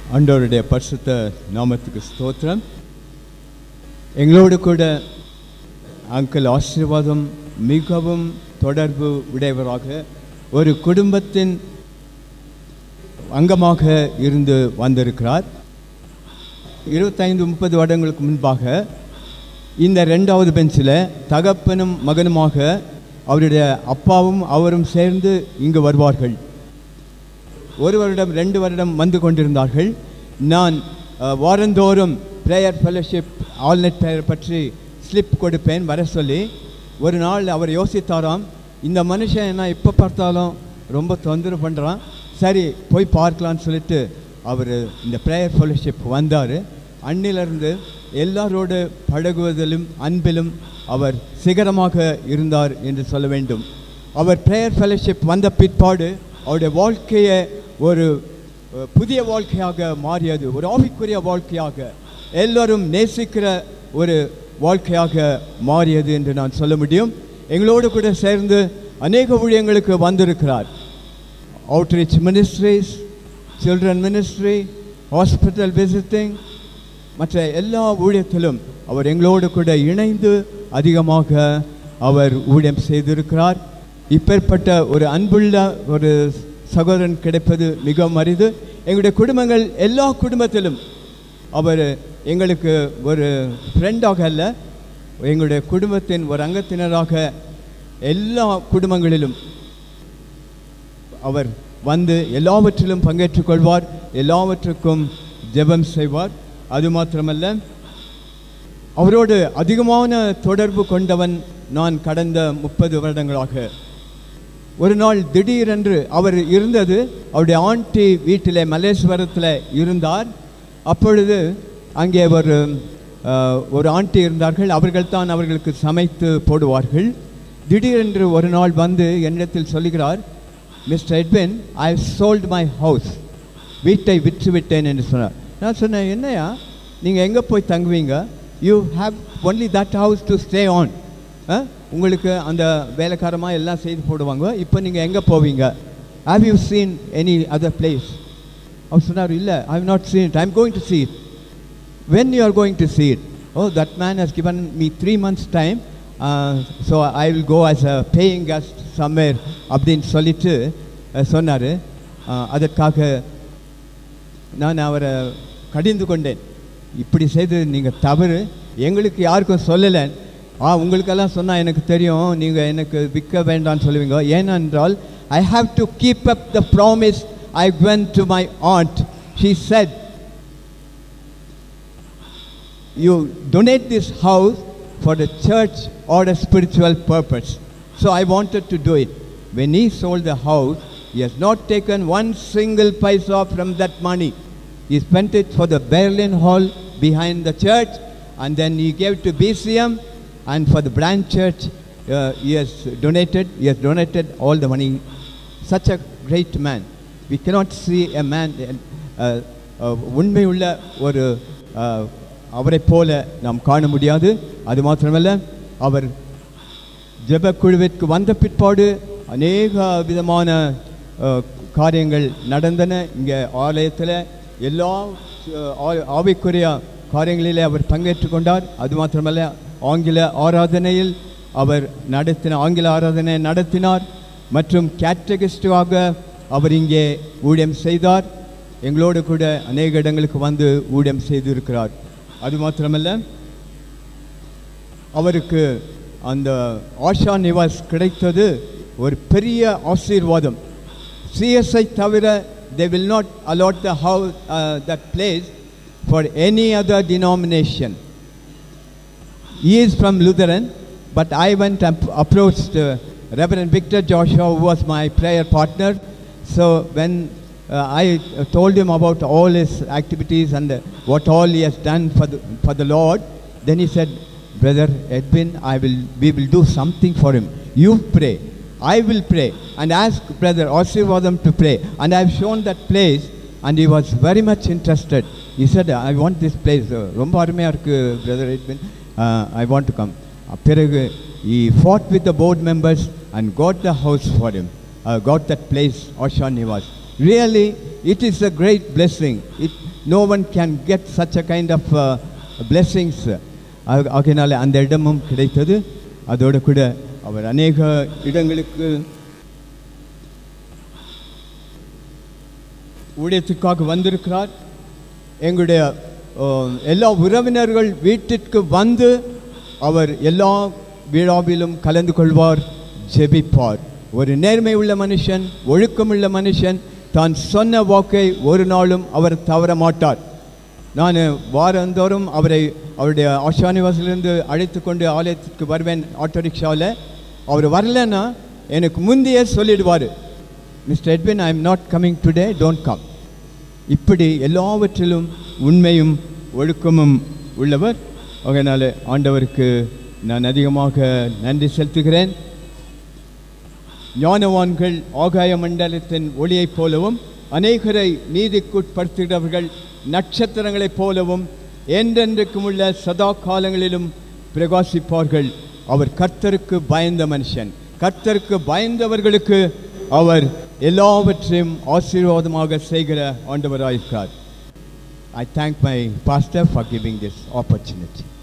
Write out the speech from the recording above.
ஆண்டவருடைய பரிசுத்த நாமத்துக்கு ஸ்தோத்திரம். எங்களோடு கூட அங்கிள் ஆசீர்வாதம் மிகவும் தொடர்பு உடையவராக ஒரு குடும்பத்தின் அங்கமாக இருந்து வந்திருக்கிறார். 25-30 வருடங்களுக்கு முன்பாக இந்த 2வது பெஞ்சில் தகப்பனும் மகனுமாக அவருடைய அப்பாவும் அவரும் சேர்ந்து இங்கு வருவார்கள். 1 வருடம் 2 வருடம் வந்து கொண்டிருந்தார்கள். நான் வாரந்தோறும் ப்ரேயர் ஃபெலோஷிப் ஆல்நெட் ப்ரேயர் பற்றி ஸ்லிப் கொடுப்பேன் வர சொல்லி. ஒரு நாள் அவர் யோசித்தாராம், இந்த மனுஷன் நான் எப்போ பார்த்தாலும் ரொம்ப தொந்தரவு பண்ணுறான், சரி போய் பார்க்கலான்னு சொல்லிட்டு அவர் இந்த ப்ரேயர் ஃபெலோஷிப் வந்தார். அன்னிலிருந்து எல்லாரோடு பழகுவதிலும் அன்பிலும் அவர் சிகரமாக இருந்தார் என்று சொல்ல வேண்டும். அவர் ப்ரேயர் ஃபெலோஷிப் வந்த பிற்பாடு அவருடைய வாழ்க்கையை ஒரு புதிய வாழ்க்கையாக மாறியது, ஒரு ஆவிக்குரிய வாழ்க்கையாக, எல்லோரும் நேசிக்கிற ஒரு வாழ்க்கையாக மாறியது என்று நான் சொல்ல முடியும். எங்களோடு கூட சேர்ந்து அநேக ஊழியங்களுக்கு வந்திருக்கிறார். Outreach ministries, children ministry, hospital visiting, மற்ற எல்லா ஊழியத்திலும் அவர் எங்களோடு கூட இணைந்து அதிகமாக அவர் ஊழியம் செய்திருக்கிறார். இப்பேற்பட்ட ஒரு அன்புள்ள ஒரு சகோதரன் கிடைப்பது மிகவும் அரிது. எங்களுடைய குடும்பங்கள் எல்லா குடும்பத்திலும் அவர் எங்களுக்கு ஒரு ஃப்ரெண்டாக அல்ல, எங்களுடைய குடும்பத்தின் ஒரு அங்கத்தினராக எல்லா குடும்பங்களிலும் அவர் வந்து எல்லாவற்றிலும் பங்கேற்றுக் கொள்வார், எல்லாவற்றுக்கும் ஜெபம் செய்வார். அது மாத்திரமல்ல, அவரோடு அதிகமான தொடர்பு கொண்டவன் நான் கடந்த 30 வருடங்களாக. ஒரு நாள் திடீரென்று அவர் இருந்தது அவருடைய ஆண்டி வீட்டில் மலேஸ்வரத்தில் இருந்தார். அப்பொழுது அங்கே ஒரு ஆண்டி இருந்தார்கள், அவர்கள் தான் அவர்களுக்கு சமைத்து போடுவார்கள். திடீரென்று ஒரு நாள் வந்து என்னிடத்தில் சொல்லுகிறார், mister Edwin, I sold my house, வீட்டை விற்று விட்டேன் என்று சொன்னார். நான் சொன்னேன், என்னையா நீங்கள் எங்கே போய் தங்குவீங்க? You have only that house to stay on. உங்களுக்கு அந்த வேலைக்காரமாக எல்லாம் செய்து போடுவாங்க, இப்போ நீங்கள் எங்கே போவீங்க? Have you seen any other place? அவர் சொன்னார், இல்லை, I have not seen it, I am going to see it. When you are going to see it? Oh, that man has given me 3 months time, so I will go as a paying guest somewhere அப்படின்னு சொல்லிட்டு சொன்னார். அதற்காக நான் அவரை கடிந்து கொண்டேன், இப்படி செய்து நீங்கள் தவறு, எங்களுக்கு யாருக்கும் சொல்லலை. உங்களுக்கெல்லாம் சொன்னால் எனக்கு தெரியும், நீங்கள் எனக்கு விற்க வேண்டாம்னு சொல்லுவீங்க. ஏனென்றால் I have to keep up the promise I went to my aunt. She said, you donate this house for the church or a spiritual purpose. So I wanted to do it. When he sold the house, he has not taken one single paisa from that money. He spent it for the Berlin Hall behind the church, and then he gave to BCM, and for the branch church he has donated all the money. Such a great man. We cannot see a man உண்மையுள்ள ஒரு அவரை போல நாம் காண முடியாது. அது மாத்திரமல்ல, அவர் ஜெபக்குழுவிற்கு வந்த பிற்பாடு அநேக விதமான காரியங்கள் நடந்தன. இங்கே ஆலயத்தில் எல்லா ஆவிக்குரிய காரியங்களிலே அவர் பங்கேற்று கொண்டார். அது மாத்திரமல்ல, ஆங்கில ஆராதனையில் அவர் ஆங்கில ஆராதனை நடத்தினார். மற்றும் கேட்டகிஸ்டாக அவர் இங்கே ஊழியம் செய்தார். எங்களோடு கூட அநேக இடங்களுக்கு வந்து ஊழியம் செய்திருக்கிறார். அது மாத்திரமல்ல, அவருக்கு அந்த ஆஷா நிவாஸ் கிடைத்தது ஒரு பெரிய ஆசீர்வாதம். சிஎஸ்ஐ தவிர they will not allot the house, that place for any other denomination. He is from Lutheran, but I went and approached Reverend Victor Joshua, who was my prayer partner. So when I told him about all his activities and what all he has done for the Lord, then he said, Brother Edwin, we will do something for him. You pray, I will pray, and ask Brother Asirvadam to pray. And I have shown that place, and he was very much interested. He said, I want this place. Romba arumaiya irukku Brother Edwin, I want to come. Apirage he fought with the board members and got the house for him, got that place, Asha Nivas. Really, it is a great blessing. no one can get such a kind of blessings. ஆகையினால அந்த இடமும் கிடைத்தது. அதோடு கூட அவர் அநேக இடங்களுக்கு ஊழியத்துக்காக வந்திருக்கிறார். எங்களுடைய எல்லா உறவினர்கள் வீட்டிற்கு வந்து அவர் எல்லா விழாவிலும் கலந்து கொள்வார், ஜெபிப்பார். ஒரு நேர்மை உள்ள மனுஷன், ஒழுக்கமுள்ள மனுஷன், தான் சொன்ன வாக்கை ஒரு நாளும் அவர் தவற மாட்டார். நான் வாரந்தோறும் அவருடைய ஆஷானிவாசிலிருந்து அழைத்து கொண்டு ஆலயத்திற்கு வருவேன் ஆட்டோ ரிக்ஷாவில். அவர் வரலன்னா எனக்கு முந்தையே சொல்லிடுவார், mister Edwin, I am not coming today, don't come. இப்படி எல்லாவற்றிலும் உண்மையும் ஒழுக்கமும் உள்ளவர். அதனால் ஆண்டவருக்கு நான் அதிகமாக நன்றி செலுத்துகிறேன். ஞானவான்கள் ஆகாய மண்டலத்தின் ஒளியைப் போலவும் அநேகரை நீதிக்குட்படுத்துகிறவர்கள் நட்சத்திரங்களைப் போலவும் என்றென்றைக்கும் உள்ள சதா காலங்களிலும் பிரகாசிப்பார்கள். அவர் கர்த்தருக்கு பயந்த மனுஷன். கர்த்தருக்கு பயந்தவர்களுக்கு அவர் எல்லாவற்றையும் ஆசீர்வாதமாக செய்கிற ஆண்டவராயிருக்கிறார். I thank my pastor for giving this opportunity.